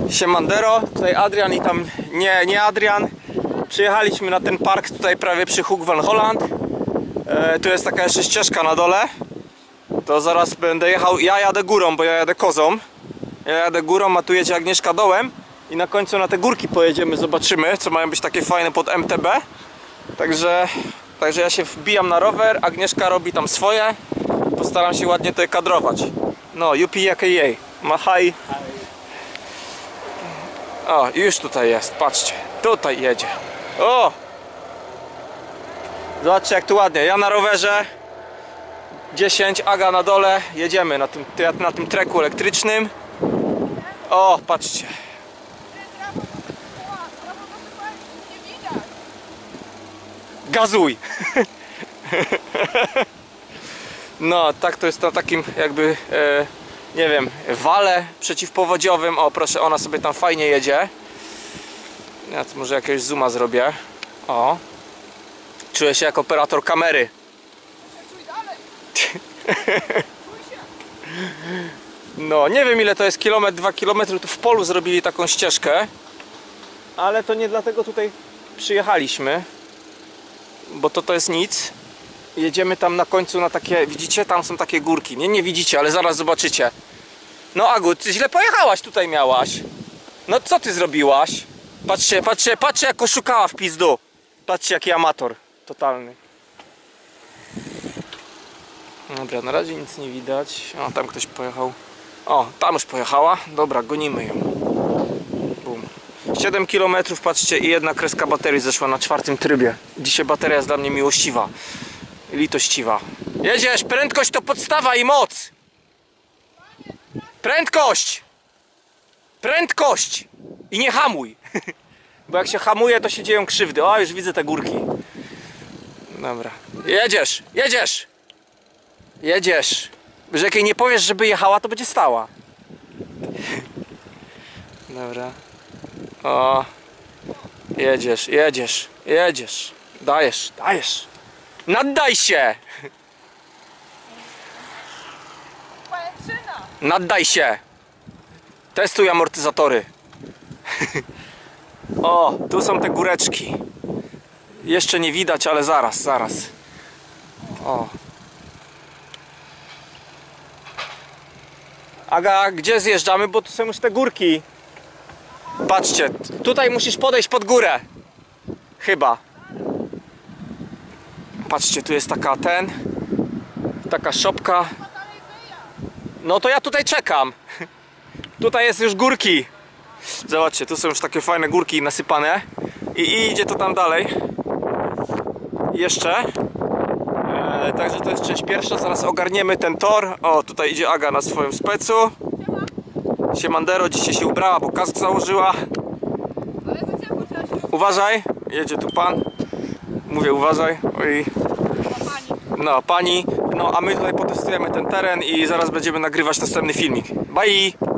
Siemandero, tutaj Adrian i tam nie Adrian. Przyjechaliśmy na ten park tutaj prawie przy Hoek van Holland. Tu jest taka jeszcze ścieżka na dole. To zaraz będę jechał, ja jadę górą, bo ja jadę kozą. Ja jadę górą, a tu jedzie Agnieszka dołem. I na końcu na te górki pojedziemy, zobaczymy, co mają być takie fajne pod MTB. Także ja się wbijam na rower, Agnieszka robi tam swoje. Postaram się ładnie to kadrować. No, UPAKA, Mahaj. O, już tutaj jest, patrzcie, tutaj jedzie. O! Zobaczcie jak tu ładnie, ja na rowerze 10, Aga na dole, jedziemy na tym treku elektrycznym. O, patrzcie. Gazuj! No, tak to jest na takim jakby, nie wiem, wale przeciwpowodziowym. O, proszę, ona sobie tam fajnie jedzie. Ja tu może jakiegoś zooma zrobię. O. Czuję się jak operator kamery. No, nie wiem ile to jest kilometr, 2 km. Tu w polu zrobili taką ścieżkę. Ale to nie dlatego tutaj przyjechaliśmy. Bo to jest nic. Jedziemy tam na końcu na takie, widzicie? Tam są takie górki. Nie widzicie, ale zaraz zobaczycie. No Agu, ty źle pojechałaś, tutaj miałaś. No co ty zrobiłaś? Patrzcie jak oszukała w pizdu. Patrzcie jaki amator totalny. Dobra, na razie nic nie widać. O, tam ktoś pojechał. O, tam już pojechała. Dobra, gonimy ją. Bum. 7 km, patrzcie, i jedna kreska baterii zeszła na 4. trybie. Dzisiaj bateria jest dla mnie miłościwa. Litościwa. Jedziesz, prędkość to podstawa i moc. Prędkość! Prędkość! I nie hamuj. Bo jak się hamuje, to się dzieją krzywdy. O, już widzę te górki. Dobra. Jedziesz, jedziesz! Jedziesz. Że jak jej nie powiesz, żeby jechała, to będzie stała. Dobra. O. Jedziesz, jedziesz, jedziesz. Dajesz, dajesz. Naddaj się! Naddaj się! Testuj amortyzatory. O, tu są te góreczki. Jeszcze nie widać, ale zaraz. O. Aga, gdzie zjeżdżamy? Bo tu są już te górki. Patrzcie, tutaj musisz podejść pod górę. Chyba. Patrzcie, tu jest taka szopka. No to ja tutaj czekam. Tutaj jest już górki. Zobaczcie, tu są już takie fajne górki nasypane. I idzie to tam dalej. Jeszcze. Także to jest część pierwsza. Zaraz ogarniemy ten tor. O, tutaj idzie Aga na swoim specu. Siemandero dzisiaj się ubrała, bo kask założyła. Uważaj, jedzie tu pan. Mówię uważaj. Oj. No, pani. No, a my tutaj potestujemy ten teren i zaraz będziemy nagrywać następny filmik. Bye!